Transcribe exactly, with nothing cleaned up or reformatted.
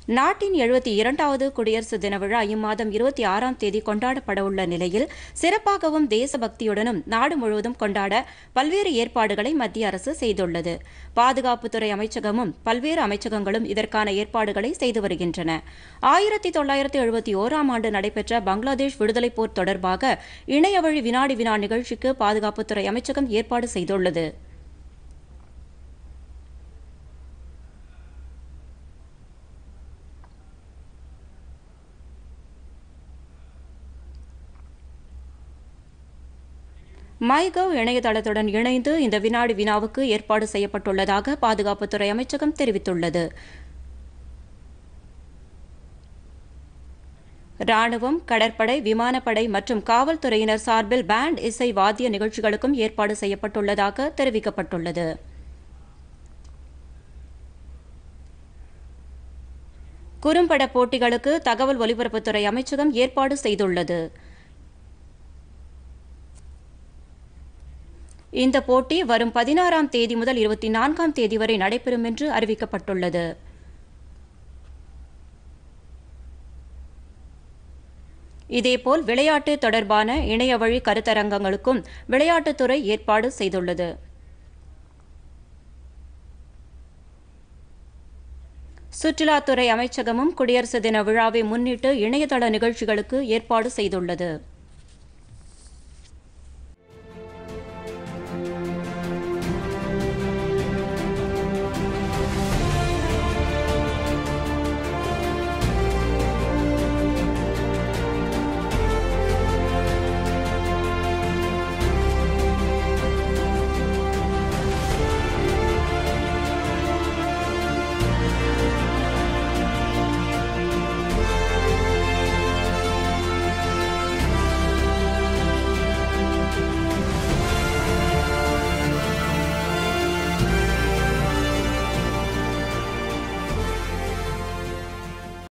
நாட்டின் எழுபத்தி இரண்டாவது குடியரசு தின விழா இம்மாதம் இருபத்தி ஆறாம் தேதி கொண்டாடப்படவுள்ள நிலையில் சிறப்பாகவும் தேசபக்தியுடனும் நாடு முழுவதும் கொண்டாட பல்வேறு ஏற்பாடுகளை மத்திய அரசு செய்துள்ளது. பாதுகாப்புத்துறை அமைச்சகமும் பல்வேறு அமைச்சகங்களும் இதற்கான ஏற்பாடுகளை செய்து வருகின்றன. ஆயிரத்தி தொள்ளாயிரத்தி எழுபத்தி ஓராம் ஆண்டு நடைபெற்ற பங்களாதேஷ் விடுதலைப் போர் தொடர்பாக இணையவழி வினாடி வினா நிகழ்ச்சிக்கு பாதுகாப்புத்துறை அமைச்சகம் ஏற்பாடு செய்துள்ளது. மைகவ் இணையதளத்துடன் இணைந்து இந்த வினாடி வினாவுக்கு ஏற்பாடு செய்யப்பட்டுள்ளதாக பாதுகாப்புத்துறை அமைச்சகம் தெரிவித்துள்ளது. ராணுவம், கடற்படை, விமானப்படை மற்றும் காவல்துறையினர் சார்பில் பேண்ட் இசை வாத்திய நிகழ்ச்சிகளுக்கும் ஏற்பாடு செய்யப்பட்டுள்ளதாக தெரிவிக்கப்பட்டுள்ளது. குறும்பட போட்டிகளுக்கு தகவல் ஒலிபரப்புத்துறை அமைச்சகம் ஏற்பாடு செய்துள்ளது. இந்த போட்டி வரும் பதினாறாம் தேதி முதல் இருபத்தி நான்காம் தேதி வரை நடைபெறும் என்று அறிவிக்கப்பட்டுள்ளது. இதேபோல் விளையாட்டு தொடர்பான இணையவழி கருத்தரங்கங்களுக்கும் விளையாட்டுத்துறை ஏற்பாடு செய்துள்ளது. சுற்றுலாத்துறை அமைச்சகமும் குடியரசு தின விழாவை முன்னிட்டு இணையதள நிகழ்ச்சிகளுக்கு ஏற்பாடு செய்துள்ளது.